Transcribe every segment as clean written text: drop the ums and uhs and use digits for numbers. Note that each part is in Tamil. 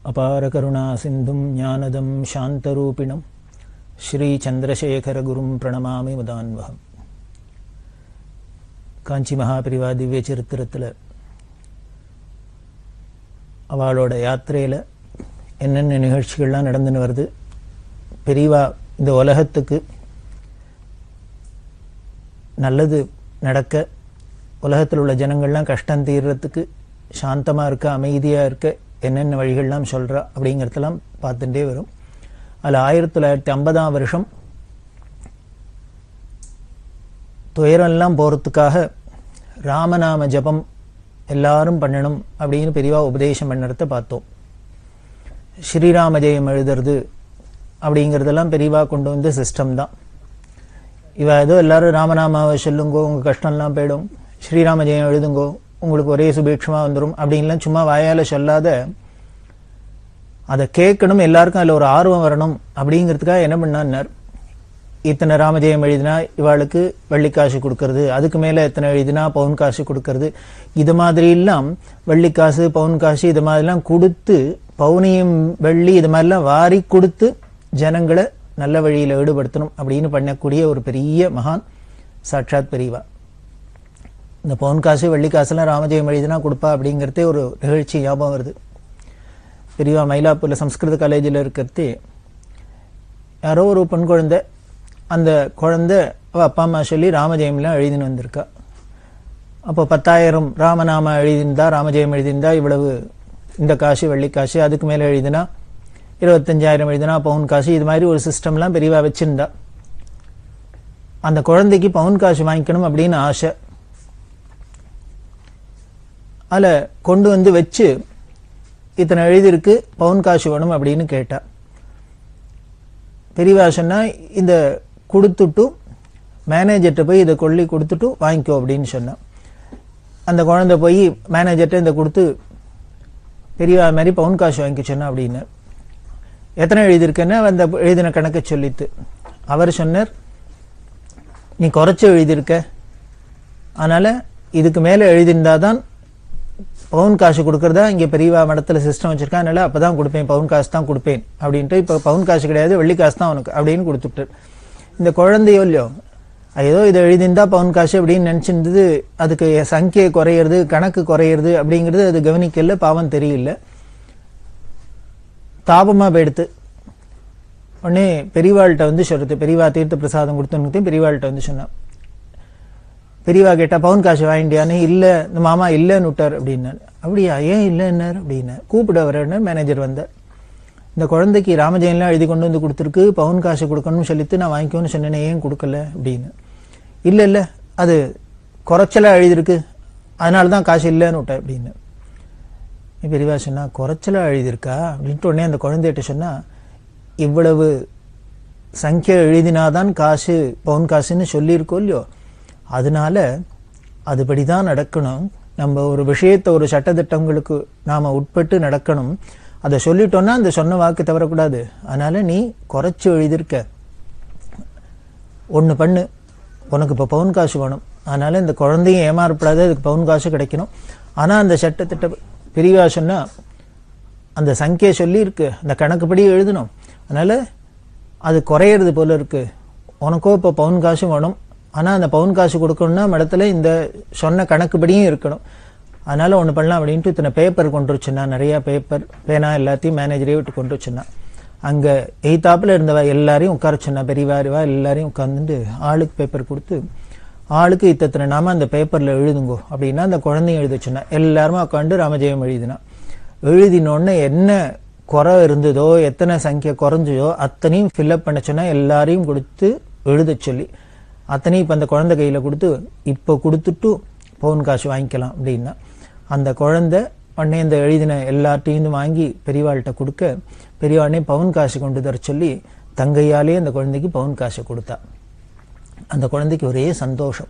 அபார கருணா சிந்தும் ஞானதம் சாந்தரூபிணம் ஸ்ரீ சந்திரசேகர குரும் பிரணமாமி முதான்வகம். காஞ்சி மகாபிரிவா திவ்ய சரித்திரத்தில் அவளோட யாத்திரையில் என்னென்ன நிகழ்ச்சிகள்லாம் நடந்துன்னு வருது, பெரியவா இந்த உலகத்துக்கு நல்லது நடக்க, உலகத்தில் உள்ள ஜனங்கள்லாம் கஷ்டம் தீர்றதுக்கு சாந்தமாக இருக்க, அமைதியாக இருக்க என்னென்ன வழிகள்லாம் சொல்கிறா அப்படிங்கிறதெல்லாம் பார்த்துட்டே வரும். அதில் 1950ஆம் வருஷம் துயரெல்லாம் போகிறதுக்காக ராமநாம ஜபம் எல்லாரும் பண்ணணும் அப்படின்னு பெரியவா உபதேசம் பண்ணுறத பார்த்தோம். ஸ்ரீராம ஜெயம் எழுதுறது அப்படிங்கிறதெல்லாம் பெரியவா கொண்டு வந்த சிஸ்டம் தான். இவ ஏதோ எல்லாரும் ராமநாமாவை சொல்லுங்கோ, உங்கள் கஷ்டம்லாம் போயிடும், ஸ்ரீராம ஜெயம் எழுதுங்கோ, உங்களுக்கு ஒரே சுபீட்சமாக வந்துடும் அப்படின்லாம் சும்மா வாயால் சொல்லாத, அதை கேட்கணும், எல்லாருக்கும் அதில் ஒரு ஆர்வம் வரணும் அப்படிங்கிறதுக்காக என்ன பண்ணார், இத்தனை ராமஜெயம் எழுதினா இவாளுக்கு வெள்ளிக்காசு கொடுக்கறது, அதுக்கு மேலே எத்தனை எழுதினா பவுன் காசு கொடுக்கறது, இது மாதிரிலாம் வெள்ளிக்காசு பவுன் காசு இது மாதிரிலாம் கொடுத்து, பவுனியும் வெள்ளி இது மாதிரிலாம் வாரி கொடுத்து ஜனங்களை நல்ல வழியில் ஈடுபடுத்தணும் அப்படின்னு பண்ணக்கூடிய ஒரு பெரிய மகான் சாட்சாத் பெரியவா. இந்த பவுன் காசு வெள்ளிக்காசுலாம் ராமஜெயம் எழுதினா கொடுப்பா அப்படிங்கிறதே ஒரு நிகழ்ச்சி ஞாபகம் வருது. பெரியவா மயிலாப்பூரில் சம்ஸ்கிருத காலேஜில் இருக்கிறது, யாரோ ஒரு பெண் குழந்தை, அந்த குழந்தை அவள் அப்பா அம்மா சொல்லி ராமஜெயம்லாம் எழுதின்னு வந்திருக்கா. அப்போ 10,000 ராமநாம எழுதியிருந்தா, ராமஜெயம் எழுதியிருந்தா இவ்வளவு இந்த காசு வெள்ளிக்காசு, அதுக்கு மேலே எழுதினா 25,000 எழுதினா பவுன் காசு, இது மாதிரி ஒரு சிஸ்டம்லாம் பெரியவா வச்சிருந்தா. அந்த குழந்தைக்கு பவுன் காசு வாங்கிக்கணும் அப்படின்னு ஆசை. அதில் கொண்டு வந்து வச்சு இத்தனை எழுதியிருக்கு, பவுன் காசு வேணும் அப்படின்னு கேட்டா. பெரியவா சொன்னா, இந்த கொடுத்துட்டு மேனேஜர்கிட்ட போய் இதை கொள்ளி கொடுத்துட்டு வாங்கிக்கோ அப்படின்னு சொன்னான். அந்த குழந்தை போய் மேனேஜர்கிட்ட இந்த கொடுத்து பெரியவா மாதிரி பவுன் காசு வாங்கிக்க சொன்னா. அப்படின்னு எத்தனை எழுதியிருக்கேன்னு அந்த எழுதின கணக்கை சொல்லித்து அவர் சொன்னார், நீ குறைச்சி எழுதியிருக்க, அதனால இதுக்கு மேலே எழுதியிருந்தாதான் பவுன் காசு கொடுக்கறதா இங்கே பெரியவா மடத்தில் சிஸ்டம் வச்சிருக்கா, அதனால அப்பதான் கொடுப்பேன், பவுன் காசு தான் கொடுப்பேன் அப்படின்ட்டு. இப்போ பவுன் காசு கிடையாது, வெள்ளி காசு தான் உனக்கு அப்படின்னு கொடுத்துட்டு. இந்த குழந்தையோ இல்லையோ ஏதோ இதை எழுதியிருந்தா பவுன் காசு அப்படின்னு நினச்சிருந்தது, அதுக்கு சங்கியை குறையிறது, கணக்கு குறையிறது அப்படிங்கிறது அது கவனிக்கல, பாவம் தெரியல, தாபமாக போயிடுத்து. உடனே பெரியவாள்கிட்ட வந்து சொல்றது, பெரியவா தீர்த்த பிரசாதம் கொடுத்துன்னு பெரியவாள்கிட்ட வந்து சொன்னான். பெரியவா கேட்டா, பவுன் காசு வாங்கிட்டியான்னு. இல்லை, இந்த மாமா இல்லைன்னு விட்டார் அப்படின்னாரு. அப்படியா, ஏன் இல்லைன்னார் அப்படின்னு கூப்பிட வரேன்னு மேனேஜர் வந்தார். இந்த குழந்தைக்கு ராமஜெயம்லாம் எழுதி கொண்டு வந்து கொடுத்துருக்கு, பவுன் காசு கொடுக்கணும்னு சொல்லிட்டு நான் வாங்கிக்கோன்னு சொன்னேனே, ஏன் கொடுக்கல அப்படின்னு. இல்லை இல்லை, அது குறைச்சலாக எழுதியிருக்கு, அதனால தான் காசு இல்லைன்னு விட்டேன் அப்படின்னு. பெரியவா சொன்னா, குறைச்சலாக எழுதியிருக்கா அப்படின்ட்டு. உடனே அந்த குழந்தைகிட்ட சொன்னா, இவ்வளவு சங்கியா எழுதினாதான் காசு பவுன் காசுன்னு சொல்லியிருக்கோம் இல்லையோ, அதனால அதுபடிதான் நடக்கணும். நம்ம ஒரு விஷயத்தை, ஒரு சட்டத்திட்டங்களுக்கு நாம உட்பட்டு நடக்கணும். அதை சொல்லிட்டோம்னா அந்த சொன்ன வாக்கு தவறக்கூடாது. அதனால நீ குறைச்சி எழுதியிருக்க, ஒன்று பண்ணு, உனக்கு இப்போ பவுன் காசு வேணும், அதனால இந்த குழந்தையும் ஏமாறப்படாது, அதுக்கு பவுன் காசு கிடைக்கணும். ஆனால் அந்த சட்டத்திட்ட பெரியவா சொன்னா, அந்த சங்கியை சொல்லியிருக்கு, அந்த கணக்குப்படி எழுதணும், அதனால அது குறையிறது போல இருக்கு, உனக்கோ இப்போ பவுன் காசு வேணும், ஆனால் அந்த பவுன் காசு கொடுக்கணும்னா மடத்தில் இந்த சொன்ன கணக்குப்படியும் இருக்கணும். அதனால ஒன்று பண்ணலாம் அப்படின்ட்டு இத்தனை பேப்பர் கொண்டு வச்சுன்னா, நிறையா பேப்பர் பேனா எல்லாத்தையும் மேனேஜரே விட்டு கொண்டு வச்சுன்னா. அங்கே எய்த்தாப்பில் இருந்தவா எல்லாரையும் உட்கார சொன்னா, பெரியவாரிவா எல்லாரையும் உட்காந்துட்டு ஆளுக்கு பேப்பர் கொடுத்து, ஆளுக்கு இத்தனை நாம அந்த பேப்பரில் எழுதுங்கோ அப்படின்னா அந்த குழந்தையும் எழுத சொன்னா. எல்லாருமே உட்காந்து ராமஜெயம் எழுதினா. எழுதினோடனே என்ன குறை இருந்ததோ, எத்தனை சங்கியா குறைஞ்சதோ அத்தனையும் ஃபில்அப் பண்ண சொன்னா, எல்லாரையும் கொடுத்து எழுத சொல்லி அத்தனையும் இப்போ அந்த குழந்தை கையில் கொடுத்து, இப்போ கொடுத்துட்டு பவுன் காசு வாங்கிக்கலாம் அப்படின்னா. அந்த குழந்தை உடனே இந்த எழுதின எல்லார்ட்டையும் வாங்கி பெரியவாள்கிட்ட கொடுக்க, பெரியவாடனே பவுன் காசு கொண்டு தர சொல்லி தங்கையாலே அந்த குழந்தைக்கு பவுன் காசு கொடுத்தா. அந்த குழந்தைக்கு ஒரே சந்தோஷம்.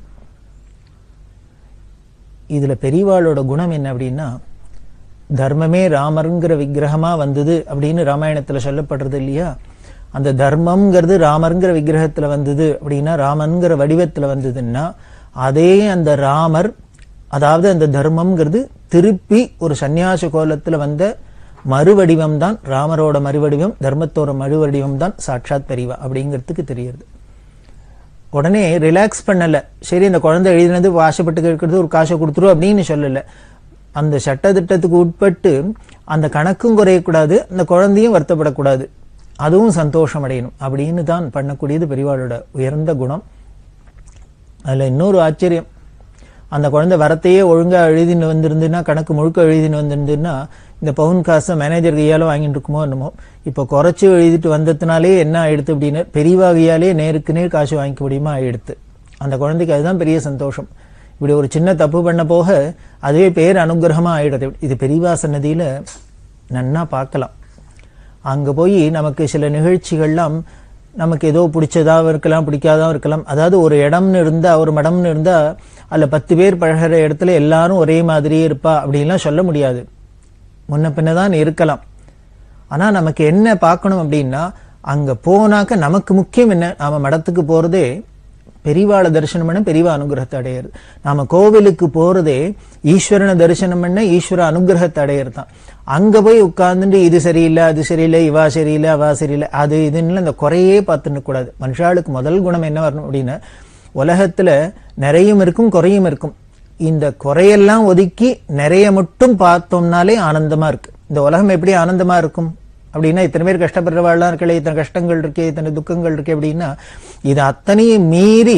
இதுல பெரியவாளோட குணம் என்ன அப்படின்னா, தர்மமே ராமருங்கிற விக்கிரகமா வந்தது அப்படின்னு ராமாயணத்துல சொல்லப்படுறது இல்லையா. அந்த தர்மம்ங்கிறது ராமருங்கிற விக்கிரகத்துல வந்தது அப்படின்னா, ராமன்கிற வடிவத்துல வந்ததுன்னா, அதே அந்த ராமர், அதாவது அந்த தர்மம்ங்கிறது திருப்பி ஒரு சன்னியாச கோலத்துல வந்த மறுவடிவம் தான் ராமரோட மறுவடிவம், தர்மத்தோட மறுவடிவம் தான் சாட்சாத் பெரியவா அப்படிங்கிறதுக்கு தெரியுது. உடனே ரிலாக்ஸ் பண்ணல. சரி, இந்த குழந்தை எழுதினது ஆசைப்பட்டு கேட்கறது ஒரு காசை கொடுத்துரும் அப்படின்னு சொல்லல. அந்த சட்டத்திட்டத்துக்கு உட்பட்டு அந்த கணக்கும் குறையக்கூடாது, அந்த குழந்தையும் வருத்தப்படக்கூடாது, அதுவும் சந்தோஷம் அடையணும் அப்படின்னு தான் பண்ணக்கூடியது பெரியவாளோட உயர்ந்த குணம். அதுல இன்னொரு ஆச்சரியம், அந்த குழந்தை வரத்தையே ஒழுங்கா எழுதின்னு வந்திருந்துன்னா, கணக்கு முழுக்க எழுதின்னு வந்திருந்துன்னா, இந்த பவுன் காசை மேனேஜர் கையால வாங்கிட்டு இருக்குமோ என்னமோ. இப்போ குறைச்சி எழுதிட்டு வந்ததுனாலே என்ன ஆயிடுத்து அப்படின்னா, பெரியவா கையாலே நேருக்கு நேர் காசு வாங்கிக்க முடியுமா ஆயிடுத்து. அந்த குழந்தைக்கு அதுதான் பெரிய சந்தோஷம். இப்படி ஒரு சின்ன தப்பு பண்ண போக அதுவே பேர் அனுகிரகமா ஆயிடுது. இது பெரியவா சன்னதியில நன்னா பார்க்கலாம். அங்க போய் நமக்கு சில நிகழ்ச்சிகள்லாம் நமக்கு ஏதோ பிடிச்சதாகவும் இருக்கலாம், பிடிக்காதாவும் இருக்கலாம். அதாவது ஒரு இடம்னு இருந்தா, ஒரு மடம்னு இருந்தா, அதுல 10 பேர் பழகிற இடத்துல எல்லாரும் ஒரே மாதிரியே இருப்பா அப்படின்லாம் சொல்ல முடியாது. முன்ன பின்னதான் இருக்கலாம். ஆனா நமக்கு என்ன பார்க்கணும் அப்படின்னா, அங்க போனாக்க நமக்கு முக்கியம் என்ன, நாம மடத்துக்கு போறதே பெரியவாளை தரிசனம் பண்ண பெரியவா அனுகிரகத்தை அடையிறது. நாம கோவிலுக்கு போறதே ஈஸ்வரனை தரிசனம் பண்ண ஈஸ்வர அனுகிரகத்தை அடையிறது தான். அங்க போய் உட்கார்ந்துட்டு இது சரியில்லை, அது சரியில்லை, இவா சரியில்லை, அவா சரியில்லை, அது இதுன்னு இந்த குறையே பார்த்துட்டு கூடாது. மனுஷாளுக்கு முதல் குணம் என்ன வரணும் அப்படின்னா, உலகத்துல நிறையும் இருக்கும் குறையும் இருக்கும். இந்த குறையெல்லாம் ஒதுக்கி நிறைய மட்டும் பார்த்தோம்னாலே ஆனந்தமா இருக்கு. இந்த உலகம் எப்படி ஆனந்தமா இருக்கும் அப்படின்னா, இத்தனை பேர் கஷ்டப்படுறவாள்லாம் இருக்கல, இத்தனை கஷ்டங்கள் இருக்கே, இத்தனை துக்கங்கள் இருக்கே அப்படின்னா, இது அத்தனையும் மீறி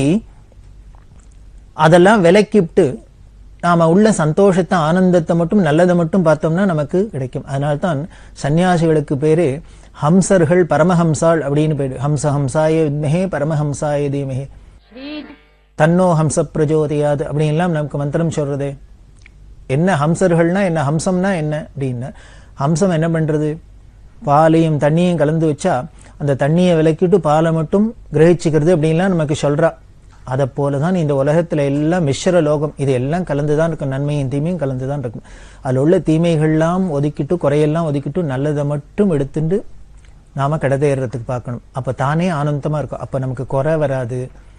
அதெல்லாம் விலக்கிவிட்டு நாம உள்ள சந்தோஷத்தை, ஆனந்தத்தை மட்டும், நல்லதை மட்டும் பார்த்தோம்னா நமக்கு கிடைக்கும். அதனால்தான் சன்னியாசிகளுக்கு பேரு ஹம்சர்கள், பரமஹம்சாள் அப்படின்னு பேரு. ஹம்ச ஹம்சாய வித்மஹே பரமஹம்சாய தீமஹே தன்னோ ஹம்ச பிரஜோதயாது அப்படின்லாம் நமக்கு மந்திரம் சொல்றதே. என்ன ஹம்சர்கள்னா என்ன, ஹம்சம்னா என்ன அப்படின்னா, ஹம்சம் என்ன பண்றது, பாலையும் தண்ணியும் கலந்து வச்சா அந்த தண்ணியை விலக்கிட்டு பாலை மட்டும் கிரகிச்சுக்கிறது அப்படின்லாம் நமக்கு சொல்றா. அதை போலதான் இந்த உலகத்துல எல்லாம் மிஸ்ர லோகம், இது எல்லாம் கலந்துதான் இருக்கும், நன்மையும் தீமையும் கலந்துதான் இருக்கும். அதுல உள்ள தீமைகள்லாம் ஒதுக்கிட்டு, குறையெல்லாம் ஒதுக்கிட்டு, நல்லதை மட்டும் எடுத்துட்டு நாம கடதேறதுக்கு பார்க்கணும். அப்ப தானே ஆனந்தமா இருக்கும். அப்ப நமக்கு குறை வராது,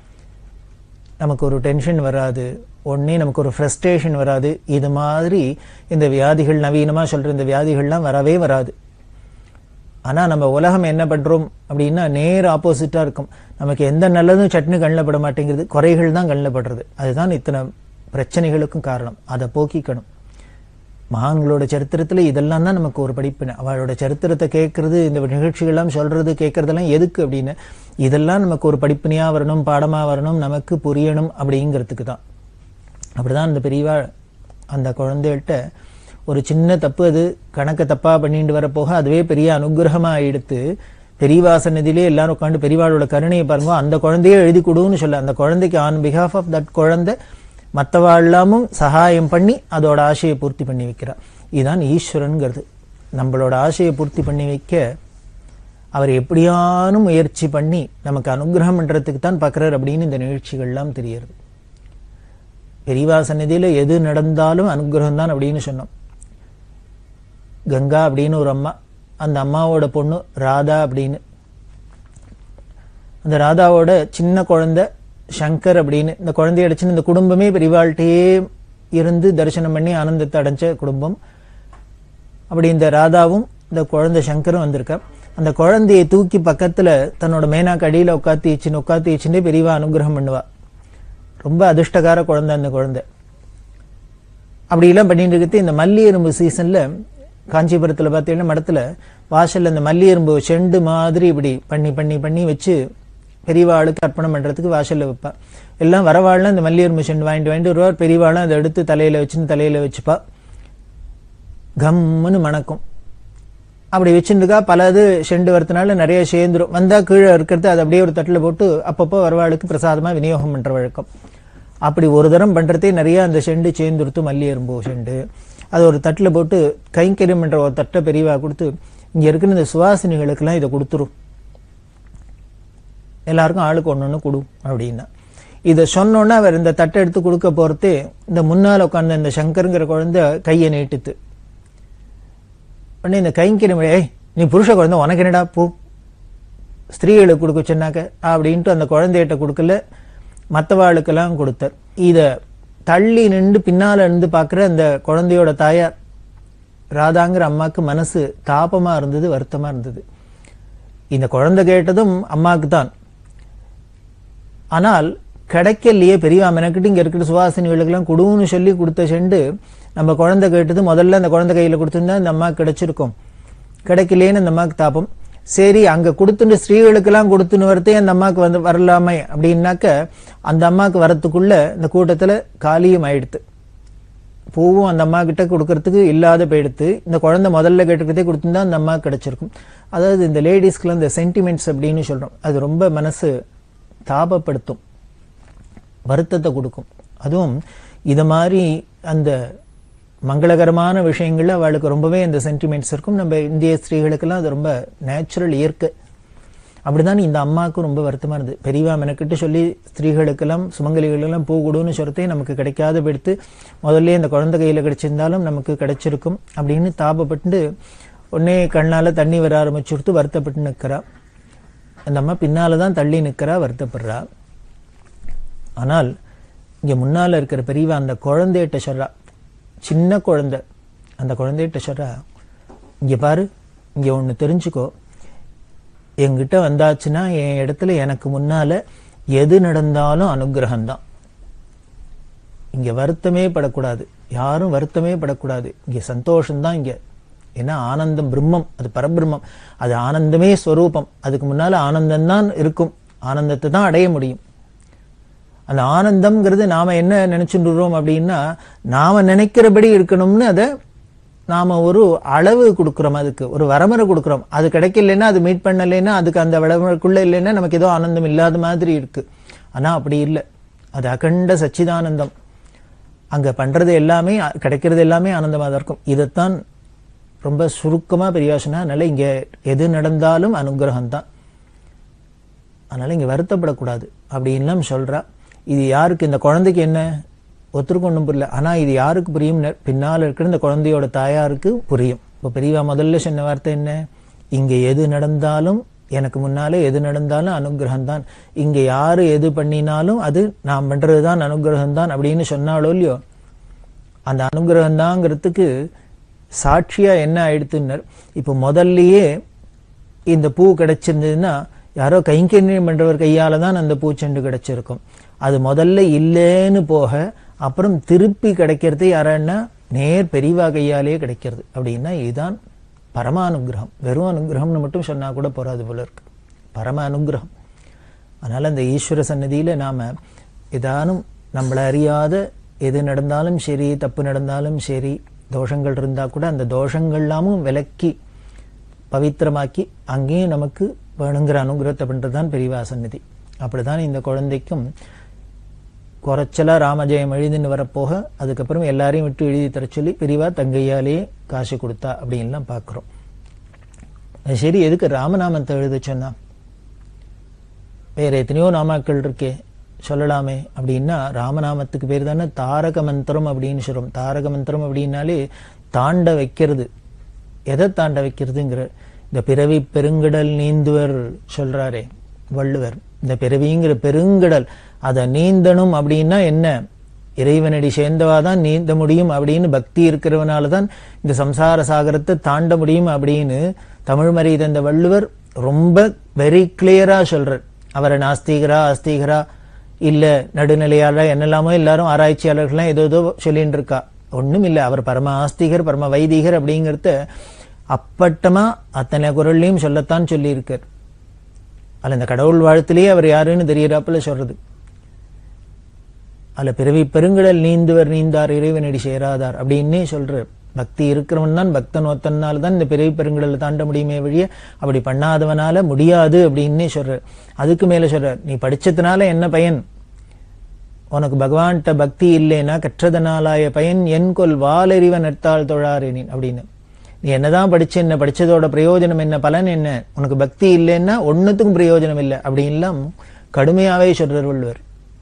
நமக்கு ஒரு டென்ஷன் வராது, உடனே நமக்கு ஒரு ஃப்ரஸ்ட்ரேஷன் வராது. இது மாதிரி இந்த வியாதிகள், நவீனமா சொல்ற இந்த வியாதிகள்லாம் வரவே வராது. ஆனா நம்ம உலகம் என்ன பண்றோம் அப்படின்னா, நேர் ஆப்போசிட்டா இருக்கும். நமக்கு எந்த நல்லதும் சட்னு கண்ணில் பட மாட்டேங்கிறது, குறைகள் தான் கண்ணில் படுறது. அதுதான் இத்தனை பிரச்சனைகளுக்கும் காரணம். அதை போக்கிக்கணும். மகான்களோட சரித்திரத்துல இதெல்லாம் தான் நமக்கு ஒரு படிப்பினை. அவளோட சரித்திரத்தை கேட்கறது, இந்த நிகழ்ச்சிகள்லாம் சொல்றது, கேட்கறதெல்லாம் எதுக்கு அப்படின்னு, இதெல்லாம் நமக்கு ஒரு படிப்பினையா வரணும், பாடமா வரணும், நமக்கு புரியணும் அப்படிங்கிறதுக்கு தான். அப்படிதான் அந்த பெரியவா அந்த குழந்தைகிட்ட ஒரு சின்ன தப்பு, அது கணக்க தப்பா பண்ணிட்டு வரப்போக அதுவே பெரிய அனுகிரகமா எடுத்து பெரியவா சன்னதியிலே எல்லாரும் உட்காந்து பெரியவாளோட கருணையை பாருங்க, அந்த குழந்தையே எழுதி கொடுன்னு சொல்ல, அந்த குழந்தைக்கு ஆன் பிஹாஃப் ஆஃப் தட் குழந்தை மற்றவாழ்லாமும் சகாயம் பண்ணி அதோட ஆசையை பூர்த்தி பண்ணி வைக்கிறார். இதுதான் ஈஸ்வரன்கிறது. நம்மளோட ஆசையை பூர்த்தி பண்ணி வைக்க அவர் எப்படியானும் முயற்சி பண்ணி நமக்கு அனுகிரகம் பண்றதுக்கு தான் பார்க்கிறார் அப்படின்னு இந்த நிகழ்ச்சிகள்லாம் தெரியுது. பெரியவா சன்னதியில எது நடந்தாலும் அனுகிரகம் தான் அப்படின்னு சொன்னோம். கங்கா அப்படின்னு ஒரு அம்மா, அந்த அம்மாவோட பொண்ணு ராதா அப்படின்னு, அந்த ராதாவோட சின்ன குழந்தை சங்கர் அப்படின்னு, இந்த குழந்தைய அடைச்சுன்னு இந்த குடும்பமே பெரியவாழ்கிட்டயே இருந்து தரிசனம் பண்ணி ஆனந்தத்தை அடைஞ்ச குடும்பம். அப்படி இந்த ராதாவும் இந்த குழந்தை சங்கரும் வந்திருக்கா. அந்த குழந்தையை தூக்கி பக்கத்துல தன்னோட மேனாக்கு அடியில உட்காத்தி வச்சுட்டே பெரியவா அனுகிரகம் பண்ணுவா. ரொம்ப அதிர்ஷ்டகார குழந்தை அந்த குழந்தை. அப்படி எல்லாம் பண்ணிட்டு இருக்கிறது இந்த மல்லி எறும்பு சீசன்ல காஞ்சிபுரத்துல பார்த்தீங்கன்னா மடத்துல வாசல்ல அந்த மல்லி எறும்பு செண்டு மாதிரி இப்படி பண்ணி பண்ணி பண்ணி வச்சு பெரியவாளுக்கு அர்ப்பணம் பண்றதுக்கு வாசல்ல வைப்பா. எல்லாம் வரவாள்லாம் இந்த மல்லி எறும்பு செண்டு வாங்கிட்டு வருவார். பெரியவாளும் அதை எடுத்து தலையில வச்சுப்பா. கம்முன்னு மணக்கும். அப்படி வச்சுருக்கா. பலது செண்டு வரதுனால நிறைய சேர்ந்துரும். வந்தா கீழே இருக்கிறது அதை அப்படியே ஒரு தட்டில் போட்டு அப்பப்போ வரவாளுக்கு பிரசாதமா விநியோகம் பண்ற வழக்கம். அப்படி ஒரு தரம் பண்றதே நிறைய அந்த செண்டு சேர்ந்துருத்து மல்லி எறும்பு செண்டு. அது ஒரு தட்டில் போட்டு கைங்கரியம் பண்ற ஒரு தட்டை பெரியவா கொடுத்து, இங்க இருக்கிற இந்த சுவாசினிகளுக்கெல்லாம் இதை கொடுத்துரும், எல்லாருக்கும் ஆளுக்கு ஒண்ணு கொடு அப்படின்னா. இதை சொன்னோன்னா அவர் இந்த தட்டை எடுத்து கொடுக்க போறதே இந்த முன்னால் உட்கார்ந்த இந்த சங்கருங்கிற குழந்தை கையை நீட்டுத்து. உடனே இந்த கைங்கரியம், நீ புருஷ குழந்தை உனக்கு என்னடா பூ, ஸ்திரீகளுக்கு கொடுக்க சொன்னாக்க அப்படின்ட்டு அந்த குழந்தைகிட்ட கொடுக்கல, மற்றவாளுக்கெல்லாம் கொடுத்தார். இத தள்ளி நின்று பின்னால இருந்து பார்க்குற அந்த குழந்தையோட தாயார் ராதாங்கிற அம்மாவுக்கு மனசு தாபமா இருந்தது, வருத்தமா இருந்தது. இந்த குழந்தை கேட்டதும் அம்மாவுக்கு தான். ஆனால் கிடைக்கலையே, பெரியவா மெனக்கிட்டு இங்க இருக்கிற சுவாசினிகளுக்கெல்லாம் கொடுன்னு சொல்லி கொடுத்த செண்டு நம்ம குழந்தை கேட்டது முதல்ல அந்த குழந்தை கையில கொடுத்துருந்தா இந்த அம்மாவுக்கு கிடைச்சிருக்கும். கிடைக்கலேன்னு அந்த அம்மாவுக்கு தாபம். சரி, அங்க கொடுத்துட்டு ஸ்திரீகளுக்கெல்லாம் கொடுத்துன்னு வரதே அந்த அம்மாவுக்கு வரலாமே அப்படின்னாக்க அந்த அம்மாவுக்கு வரத்துக்குள்ள இந்த கூட்டத்துல காலியும் ஆயிடுத்து. பூவும் அந்த அம்மா கிட்ட கொடுக்கறதுக்கு இல்லாத போயிடுத்து. இந்த குழந்தை முதல்ல கேட்டுக்கிறதே கொடுத்துருந்தா அந்த அம்மாவுக்கு கிடைச்சிருக்கும். அதாவது இந்த லேடிஸ்க்குலாம் இந்த சென்டிமெண்ட்ஸ் அப்படின்னு சொல்றோம், அது ரொம்ப மனசு தாபப்படுத்தும், வருத்தத்தை கொடுக்கும். அதுவும் இது மாதிரி அந்த மங்களகரமான விஷயங்கள்ல அவளுக்கு ரொம்பவே அந்த சென்டிமெண்ட்ஸ் இருக்கும். நம்ம இந்திய ஸ்திரீகளுக்கெல்லாம் அது ரொம்ப நேச்சுரல், இயற்கை. அப்படிதான் இந்த அம்மாவுக்கும் ரொம்ப வருத்தமா இருந்தது. பெரியவா மெனக்கிட்டு சொல்லி ஸ்திரீகளுக்கெல்லாம் சுமங்கலிகளுக்கெல்லாம் பூ கொடுன்னு சொல்றதே நமக்கு கிடைக்காத போயிடுத்து, முதல்ல இந்த குழந்தை கையில கிடைச்சிருந்தாலும் நமக்கு கிடைச்சிருக்கும் அப்படின்னு தாபப்பட்டு உடனே கண்ணால தண்ணி வர ஆரம்பிச்சுடுத்து வருத்தப்பட்டு நிற்கிறா. அந்த அம்மா பின்னாலதான் தள்ளி நிற்கிறா, வருத்தப்படுறா. ஆனால் இங்க முன்னால இருக்கிற பெரியவா அந்த குழந்தைகிட்ட சொல்றா, சின்ன குழந்தை, அந்த குழந்தைகிட்ட சொல்றா, இங்க பாரு, இங்க ஒண்ணு தெரிஞ்சுக்கோ, என்கிட்ட வந்தாச்சுன்னா என் இடத்துல எனக்கு முன்னால எது நடந்தாலும் அனுகிரகம்தான். இங்க வருத்தமே படக்கூடாது, யாரும் வருத்தமே படக்கூடாது, இங்க சந்தோஷம்தான். இங்க ஏன்னா ஆனந்தம் பிரம்மம், அது பரபிரம்மம், அது ஆனந்தமே ஸ்வரூபம். அதுக்கு முன்னால ஆனந்தம்தான் இருக்கும், ஆனந்தத்தை தான் அடைய முடியும். அந்த ஆனந்தம்ங்கிறது நாம என்ன நினைச்சுடுறோம் அப்படின்னா, நாம நினைக்கிறபடி இருக்கணும்னு அதை நாம ஒரு அளவு கொடுக்கிறோம், அதுக்கு ஒரு வரமுறை கொடுக்கிறோம். அது கிடைக்கலன்னா, அது மீட் பண்ணலைன்னா, அதுக்கு அந்த வரமுறைக்குள்ள இல்லைன்னா நமக்கு ஏதோ ஆனந்தம் இல்லாத மாதிரி இருக்கு. ஆனா அப்படி இல்லை, அது அகண்ட சச்சிதானந்தம். அங்க பண்றது எல்லாமே, கிடைக்கிறது எல்லாமே ஆனந்தமா தான் இருக்கும். இதைத்தான் ரொம்ப சுருக்கமா பெரியவா சொன்னா. அதனால இங்க எது நடந்தாலும் அனுகிரகம் தான், அதனால இங்க வருத்தப்படக்கூடாது அப்படின்லாம் சொல்றா. இது யாருக்கு? இந்த குழந்தைக்கு என்ன ஒருத்தருக்கு ஒன்றும் புரியல. ஆனா இது யாருக்கு புரியும்? பின்னால் இருக்கிற இந்த குழந்தையோட தாயாருக்கு புரியும். இப்போ பெரியவா முதல்ல சொன்ன வார்த்தை என்ன? இங்க எது நடந்தாலும், எனக்கு முன்னாலே எது நடந்தாலும் அனுகிரகம் தான். இங்க யாரு எது பண்ணினாலும் அது நான் பண்றதுதான் அனுகிரகம் தான் அப்படின்னு சொன்னாலோ இல்லையோ, அந்த அனுகிரகம் தாங்கிறதுக்கு சாட்சியா என்ன ஆயிடுத்துன்னு, இப்போ முதல்லயே இந்த பூ கிடைச்சிருந்ததுன்னா யாரோ கைங்கரியம் பண்றவர் கையால தான் அந்த பூச்செண்டு கிடைச்சிருக்கும். அது முதல்ல இல்லைன்னு போக அப்புறம் திருப்பி கிடைக்கிறது யாருன்னா நேர் பெரியவா கையாலேயே கிடைக்கிறது. அப்படின்னா இதுதான் பரம அனுகிரகம். வெறும் அனுகிரகம்னு மட்டும் சொன்னா கூட போறாது போல இருக்கு, பரம அனுகிரகம். அதனால அந்த ஈஸ்வர சன்னதியில நாம ஏதானும் நம்மள அறியாத எது நடந்தாலும் சரி, தப்பு நடந்தாலும் சரி, தோஷங்கள் இருந்தா கூட அந்த தோஷங்கள் எல்லாமும் விலக்கி பவித்திரமாக்கி அங்கேயும் நமக்கு வேணுங்கிற அனுகிரகத்தை பண்றதுதான் பெரியவா சன்னதி. அப்படிதான் இந்த குழந்தைக்கும் குறைச்சலா ராமஜெயம் எழுதின்னு வரப்போக அதுக்கப்புறம் எல்லாரையும் விட்டு எழுதி தர சொல்லி பெரியவா தங்கையாலேயே காசு கொடுத்தா அப்படின்லாம் பார்க்கிறோம். சரி, எதுக்கு ராமநாமத்தை எழுத சொன்னா? வேற எத்தனையோ நாமாக்கள் இருக்கே, சொல்லலாமே அப்படின்னா, ராமநாமத்துக்கு பேர் தானே தாரக மந்திரம் அப்படின்னு சொல்றோம். தாரக மந்திரம் அப்படின்னாலே தாண்ட வைக்கிறது. எதை தாண்ட வைக்கிறதுங்கிற, இந்த பிறவி பெருங்கடல் நீந்துவர் சொல்றாரே வள்ளுவர், இந்த பிறவிங்கிற பெருங்கடல் அதை நீந்தணும் அப்படின்னா என்ன? இறைவனடி சேர்ந்தவாதான் நீந்த முடியும் அப்படின்னு பக்தி இருக்கிறவனாலதான் இந்த சம்சார சாகரத்தை தாண்ட முடியும் அப்படின்னு தமிழ் மறைத இந்த வள்ளுவர் ரொம்ப வெரி கிளியரா சொல்றார். அவரை நாஸ்திகரா ஆஸ்திகரா இல்ல நடுநிலையாளா என்னெல்லாமோ எல்லாரும் ஆராய்ச்சியாளர்கள்லாம் ஏதோ சொல்லிட்டு இருக்கா. ஒண்ணும் இல்லை, அவர் பரம ஆஸ்திகர் பரம வைதிகர் அப்படிங்கிறத அப்பட்டமா அத்தனை குரல்லையும் சொல்லத்தான் சொல்லி இருக்கார். அதுல இந்த கடவுள் வாழ்த்திலேயே அவர் யாருன்னு தெரியறாப்புல சொல்றது. அதுல பிறவி பெருங்கடல் நீந்துவர் நீந்தார் இறைவனடி சேராதார் அப்படின்னே சொல்றார். பக்தி இருக்கிறவன் தான், பக்தன் ஒத்தனால தான் இந்த பிறவி பெருங்கடலை தாண்ட முடியுமே வழிய அப்படி பண்ணாதவனால முடியாது அப்படின்னே சொல்றார். அதுக்கு மேல சொல்றார், நீ படிச்சதுனால என்ன பயன்? உனக்கு பகவான்கிட்ட பக்தி இல்லைன்னா கற்றதனாலாய பயன் என் கொல் வாலறிவ நெட்டால் தொழாரேனின் அப்படின்னு. நீ என்னதான் படிச்ச என்ன, படிச்சதோட பிரயோஜனம் என்ன, பலன் என்ன? உனக்கு பக்தி இல்லைன்னா ஒன்னுத்துக்கும் பிரயோஜனம் இல்லை அப்படின்லாம் கடுமையாவே சொல்றார் வள்ளுவர்.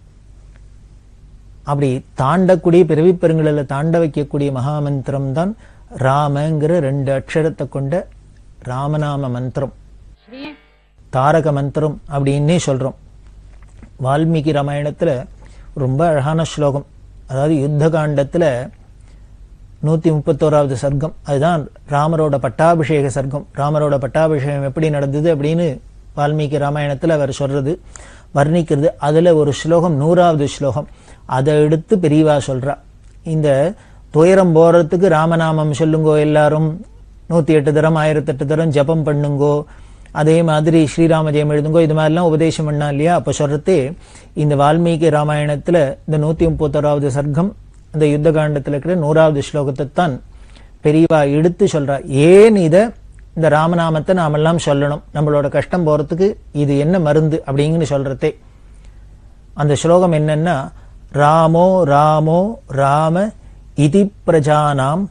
அப்படி தாண்டக்கூடிய பிறவி பெருங்கடலை தாண்ட வைக்கக்கூடிய மகாமந்திரம் தான் ராமங்கிற 2 அக்ஷரத்தை கொண்ட ராமநாம மந்திரம், தாரக மந்திரம் அப்படின்னே சொல்றோம். வால்மீகி ராமாயணத்துல ரொம்ப அழகான ஸ்லோகம். அதாவது யுத்த காண்டத்துல 131வது சர்க்கம். அதுதான் ராமரோட பட்டாபிஷேக சர்க்கம். ராமரோட பட்டாபிஷேகம் எப்படி நடந்தது அப்படின்னு வால்மீகி ராமாயணத்தில் அவர் சொல்றது வர்ணிக்கிறது. அதுல ஒரு ஸ்லோகம் 100வது ஸ்லோகம், அதை எடுத்து பெரியவா சொல்றா. இந்த துயரம் போறதுக்கு ராமநாமம் சொல்லுங்கோ, எல்லாரும் 108 தரம் 1008 தரம் ஜபம் பண்ணுங்கோ, அதே மாதிரி ஸ்ரீராம ஜெயம் எழுதுங்கோ, இது மாதிரிலாம் உபதேசம் பண்ணா இல்லையா? அப்ப சொல்றதே இந்த வால்மீகி ராமாயணத்துல இந்த 131வது சர்க்கம் இந்த யுத்த காண்டத்தில் இருக்கிற 100வது ஸ்லோகத்தை தான் பெரியவா எடுத்து சொல்றா. ஏன் இந்த ராமநாமத்தை நாமெல்லாம் சொல்லணும், நம்மளோட கஷ்டம் போறதுக்கு இது என்ன மருந்து அப்படிங்கன்னு சொல்றதே. அந்த ஸ்லோகம் என்னன்னா, ராமோ ராமோ ராம இதி பிரஜானாம்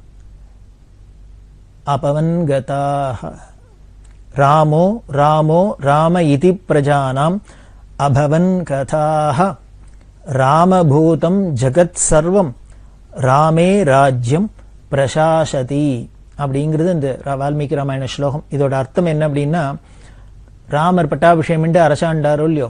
அபவன்கதாஹ. ராமோ ராமோ ராம இதி பிரஜானாம் அபவன்கதாஹ. ராமபூதம் ஜகத் சர்வம் ராமே ராஜ்யம் பிரசாசதி அப்படிங்கிறது இந்த வால்மீகி ராமாயண ஸ்லோகம். இதோட அர்த்தம் என்ன அப்படின்னா, ராமர் பட்டாபிஷேகம் அரசாண்டாரோ இல்லையோ,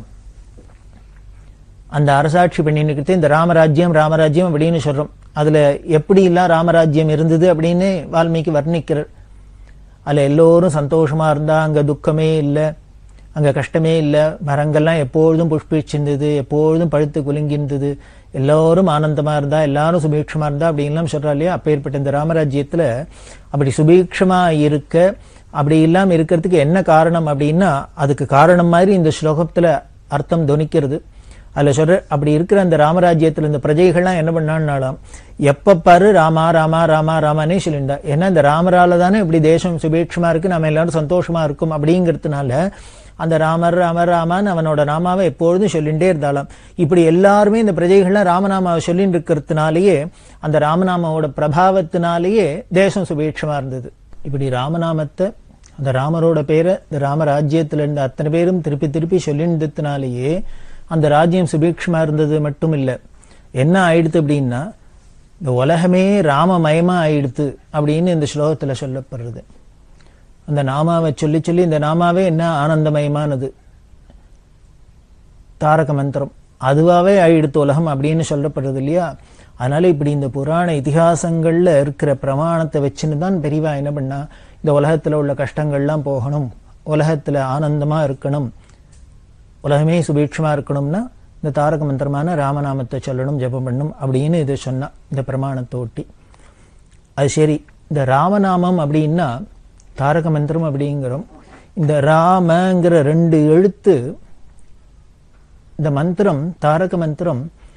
அந்த அரசாட்சி பண்ணிட்டு இந்த ராமராஜ்யம் ராமராஜ்யம் அப்படின்னு சொல்றோம். அதுல எப்படி எல்லாம் ராமராஜ்யம் இருந்தது அப்படின்னு வால்மீகி வர்ணிக்கிறார். அதுல எல்லோரும் சந்தோஷமா இருந்தா, அங்க துக்கமே இல்லை, அங்க கஷ்டமே இல்லை, மரங்கள்லாம் எப்பொழுதும் புஷ்பிச்சிருந்தது, எப்பொழுதும் பழுத்து குலுங்கிருந்தது, எல்லோரும் ஆனந்தமா இருந்தா, எல்லாரும் சுபீட்சமா இருந்தா அப்படின்லாம் சொல்றா இல்லையா? அப்பேற்பட்ட இந்த ராமராஜ்யத்துல அப்படி சுபீட்சமா இருக்க, அப்படி இல்லாம இருக்கிறதுக்கு என்ன காரணம் அப்படின்னா, அதுக்கு காரணம் மாதிரி இந்த ஸ்லோகத்துல அர்த்தம் துணிக்கிறது. அதுல சொல்ற அப்படி இருக்கிற அந்த ராமராஜ்யத்துல இந்த பிரஜைகள்லாம் என்ன பண்ணான்னாலாம், எப்ப பாரு ராமா ராமா ராமா ராமானே சொல்லிண்டா. ஏன்னா இந்த ராமரால தானே இப்படி தேசம் சுபீட்சமா இருக்கு, நம்ம எல்லாரும் சந்தோஷமா இருக்கும் அப்படிங்கிறதுனால அந்த ராமர் ராமர் ராமான்னு அவனோட நாமாவை எப்பொழுதும் சொல்லிண்டே இருந்தாலாம். இப்படி எல்லாருமே இந்த பிரஜைகள்லாம் ராமநாமாவை சொல்லிட்டு இருக்கிறதுனாலேயே, அந்த ராமநாமாவோட பிரபாவத்தினாலேயே தேசம் சுபீட்சமா இருந்தது. இப்படி ராமநாமத்தை, அந்த ராமரோட பேரை இந்த ராமராஜ்யத்துல இருந்த அத்தனை பேரும் திருப்பி திருப்பி சொல்லின்றதுனாலேயே அந்த ராஜ்யம் சுபீட்சமா இருந்தது மட்டும் இல்லை, என்ன ஆயிடுத்து அப்படின்னா இந்த உலகமே ராமமயமா ஆயிடுத்து அப்படின்னு இந்த ஸ்லோகத்துல சொல்லப்படுறது. அந்த நாமாவை சொல்லி சொல்லி இந்த நாமாவே என்ன ஆனந்தமயமானது, தாரக மந்திரம் அதுவாவே ஆயிடுத்து உலகம் அப்படின்னு சொல்லப்படுறது இல்லையா? அதனால இப்படி இந்த புராண இதிகாசங்கள்ல இருக்கிற பிரமாணத்தை வச்சுன்னு தான் பெரியவா என்ன பண்ணா, இந்த உலகத்துல உள்ள கஷ்டங்கள்லாம் போகணும், உலகத்துல ஆனந்தமா இருக்கணும், உலகமே சுபீட்சமா இருக்கணும்னா இந்த தாரக மந்திரமான ராமநாமத்தை சொல்லணும், ஜபம் பண்ணணும் அப்படின்னு இது சொன்னா இந்த பிரமாணத்தை ஒட்டி. அது சரி, இந்த ராமநாமம் அப்படின்னா தாரக மந்திரம் அப்படிங்கிறோம். இந்த ராமங்கிற 2 எழுத்து இந்த மந்திரம், தாரக மந்திரம்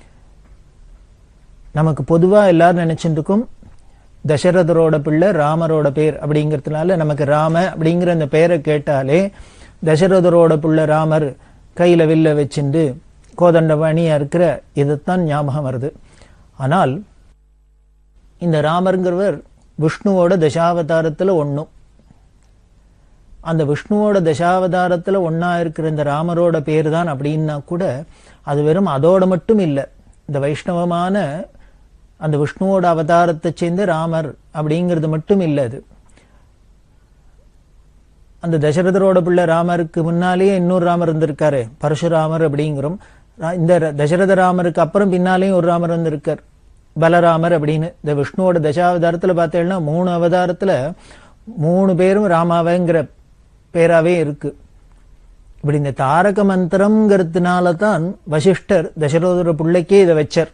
நமக்கு பொதுவா எல்லாரும் நினைச்சிருக்கும் தசரதரோட பிள்ளை ராமரோட பேர் அப்படிங்கிறதுனால நமக்கு ராம அப்படிங்கிற அந்த பேரை கேட்டாலே தசரதரோட பிள்ளை ராமர் கையில வில்ல வச்சுண்டு கோதண்டபாணியா இருக்கிற இதுதான் ஞாபகம் வருது. ஆனால் இந்த ராமருங்கிறவர் விஷ்ணுவோட தசாவதாரத்துல ஒண்ணும். அந்த விஷ்ணுவோட தசாவதாரத்துல ஒன்னா இருக்கிற இந்த ராமரோட பேர் தான் அப்படின்னா கூட அது வெறும் அதோட மட்டும் இல்லை, இந்த வைஷ்ணவமான அந்த விஷ்ணுவோட அவதாரத்தை சேர்ந்த ராமர் அப்படிங்கிறது மட்டும் இல்லை. அது அந்த தசரதரோட பிள்ளை ராமருக்கு முன்னாலேயே இன்னொரு ராமர் இருந்திருக்காரு, பரசுராமர் அப்படிங்கிறோம். இந்த தசரத ராமருக்கு அப்புறம் பின்னாலேயும் ஒரு ராமர் வந்திருக்கார், பலராமர் அப்படின்னு. இந்த விஷ்ணுவோட தசாவதாரத்துல பார்த்தேன்னா 3 அவதாரத்துல 3 பேரும் ராமாவங்கிற பேராவே இருக்கு. இப்படி இந்த தாரக மந்திரம்ங்கிறதுனால தான் வசிஷ்டர் தசரதோட பிள்ளைக்கே இதை வச்சார்.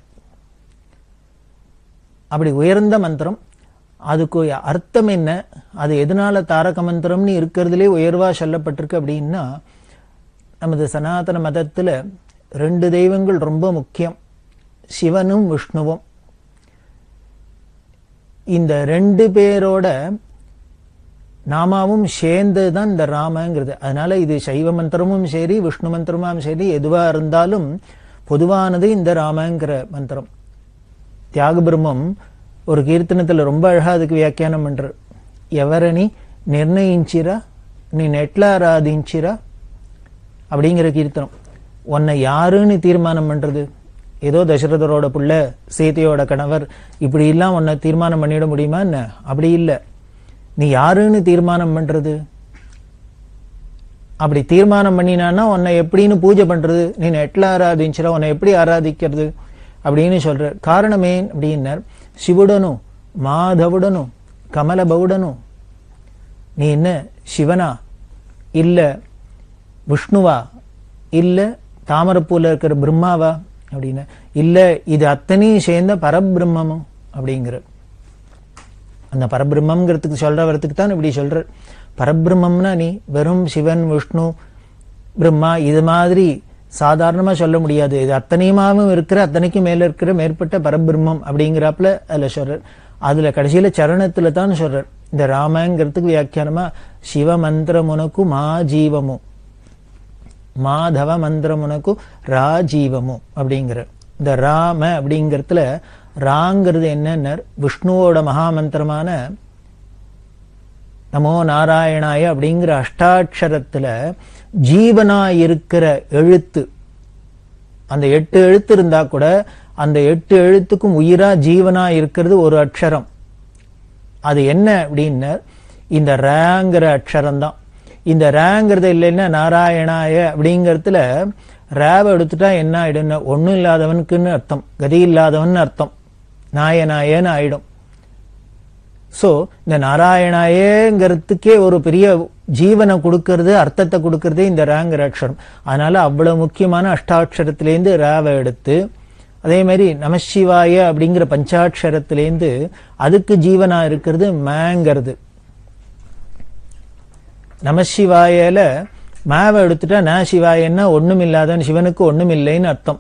அப்படி உயர்ந்த மந்திரம், அதுக்கு அர்த்தம் என்ன, அது எதனால தாரக மந்திரம்னு இருக்கிறதுலே உயர்வா சொல்லப்பட்டிருக்கு அப்படின்னா, நமது சனாதன மதத்துல 2 தெய்வங்கள் ரொம்ப முக்கியம், சிவனும் விஷ்ணுவும். இந்த 2 பேரோட நாமாவும் சேர்ந்ததுதான் இந்த ராமங்கிறது. அதனால இது சைவ மந்திரமும் சரி விஷ்ணு மந்திரமும் சரி எதுவா இருந்தாலும் பொதுவானது இந்த ராமங்கிற மந்திரம். தியாக பிரம்மம் ஒரு கீர்த்தனத்துல ரொம்ப அழகா அதுக்கு வியாக்கியானம் பண்றார். ఎవరని నిర్ణయించిరా நீ நெட்ல ஆராதிச்சிரா அப்படிங்கிற கீர்த்தனம். உன்னை யாருன்னு தீர்மானம் பண்றது? ஏதோ தசரதரோட புள்ள சீதையோட கணவர் இப்படி எல்லாம் உன்னை தீர்மானம் பண்ணிட முடியுமா என்ன? அப்படி இல்லை. நீ யாருன்னு தீர்மானம் பண்றது? அப்படி தீர்மானம் பண்ணினான்னா உன்னை எப்படின்னு பூஜை பண்றது? நீ நெட்ல ஆராதிச்சிரா, உன்னை எப்படி ஆராதிக்கிறது அப்படின்னு சொல்ற. காரணமே அப்படின்னார், சிவுடனும் மாதவுடனும் கமலபவுடனும் நீ என்ன சிவனா இல்ல விஷ்ணுவா இல்ல தாமரப்பூல இருக்கிற பிரம்மாவா அப்படின்னு, இல்ல இது அத்தனையும் சேர்ந்த பரபிரம்மமும் அப்படிங்கிற அந்த பரபிரம்மங்கிறதுக்கு சொல்றவரத்துக்கு தான் இப்படி சொல்ற. பரபிரம்மம்னா நீ வெறும் சிவன் விஷ்ணு பிரம்மா இது மாதிரி சாதாரணமா சொல்ல முடியாது. இது அத்தனையுமாவும் இருக்கிற அத்தனைக்கும் மேல இருக்கிற மேற்பட்ட பரபிரம்மம் அப்படிங்கிறாப்புல அதுல சொல்றார். அதுல கடைசியில சரணத்துல தான் சொல்றார். இந்த ராமங்கிறதுக்கு வியாக்கியானமா சிவ மந்திரமுனக்கு மா ஜீவமு மாதவ மந்திரமுனக்கு ராஜீவமு அப்படிங்கிற இந்த ராம அப்படிங்கிறதுல ராங்கிறது என்னன்னா விஷ்ணுவோட மகாமந்திரமான நமோ நாராயணாய அப்படிங்கிற அஷ்டாட்சரத்துல ஜீவனா இருக்கிற எழுத்து, அந்த 8 எழுத்து இருந்தா கூட அந்த 8 எழுத்துக்கும் உயிரா ஜீவனா இருக்கிறது ஒரு அக்ஷரம். அது என்ன அப்படின்னா இந்த ரேங்கிற அக்ஷரம் தான். இந்த ரேங்கிறது இல்லைன்னா நாராயணாய அப்படிங்கறதுல ரேவை எடுத்துட்டா என்ன ஆயிடும்னா ஒன்னும் இல்லாதவனுக்குன்னு அர்த்தம், கதி இல்லாதவன் அர்த்தம், நாயனாயன்னு ஆயிடும். சோ இந்த நாராயணாயேங்கிறதுக்கே ஒரு பெரிய ஜீவனை கொடுக்கறது அர்த்தத்தை கொடுக்கறதே இந்த ரேங்கிற அக்ஷரம். அதனால அவ்வளவு முக்கியமான அஷ்டாட்சரத்திலேருந்து ரேவை எடுத்து, அதே மாதிரி நமசிவாய அப்படிங்கிற பஞ்சாட்சரத்திலேருந்து அதுக்கு ஜீவனா இருக்கிறது மேங்கிறது. நமசிவாயில மேவை எடுத்துட்டா ந சிவாயன்னா ஒண்ணும் இல்லாதவன், சிவனுக்கு ஒண்ணும் இல்லைன்னு அர்த்தம்.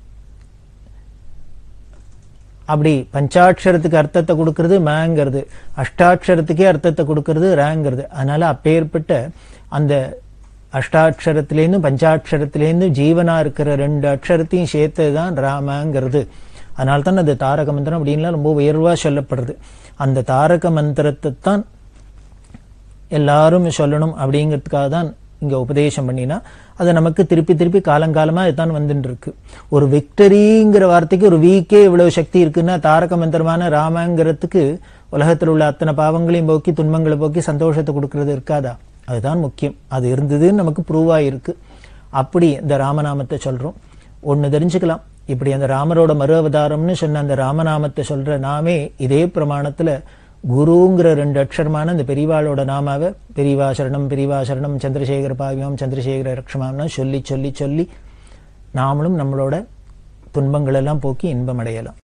அப்படி பஞ்சாட்சரத்துக்கு அர்த்தத்தை கொடுக்கறது மேங்கிறது, அஷ்டாட்சரத்துக்கே அர்த்தத்தை கொடுக்கறது ரேங்கிறது. அதனால அப்பேற்பட்ட அந்த அஷ்டாட்சரத்திலேருந்து பஞ்சாட்சரத்திலேருந்து ஜீவனா இருக்கிற 2 அக்ஷரத்தையும் சேர்த்ததுதான் ராமங்கிறது. அதனால தான் அது தாரக மந்திரம் அப்படின்லாம் ரொம்ப உயர்வா சொல்லப்படுறது. அந்த தாரக மந்திரத்தை தான் எல்லாரும் சொல்லணும் அப்படிங்கிறதுக்காக தான் இங்க உபதேசம் பண்ணினா அது நமக்கு திருப்பி திருப்பி காலங்காலமா இதுதான் வந்துட்டு இருக்கு. ஒரு விக்டரிங்கிற வார்த்தைக்கு ஒரு வீக்கே இவ்வளவு சக்தி இருக்குன்னா தாரக மந்திரமான ராமங்கிறதுக்கு உலகத்தில் உள்ள அத்தனை பாவங்களையும் போக்கி துன்பங்களை போக்கி சந்தோஷத்தை கொடுக்கறது இருக்காதா? அதுதான் முக்கியம். அது இருந்ததுன்னு நமக்கு ப்ரூவ் ஆயிருக்கு. அப்படி இந்த ராமநாமத்தை சொல்றோம். ஒன்னு தெரிஞ்சுக்கலாம், இப்படி அந்த ராமரோட மறு அவதாரம்னு சொன்ன அந்த ராமநாமத்தை சொல்ற நாமே இதே பிரமாணத்துல குருங்கிற 2 அக்ஷரமான இந்த பெரியவாளோட நாமாவை பெரியவா சரணம் சந்திரசேகர பாவியம் சந்திரசேகர ரக்ஷமாம்னா சொல்லி சொல்லி சொல்லி நாமளும் நம்மளோட துன்பங்கள் எல்லாம் போக்கி இன்பம் அடையலாம்.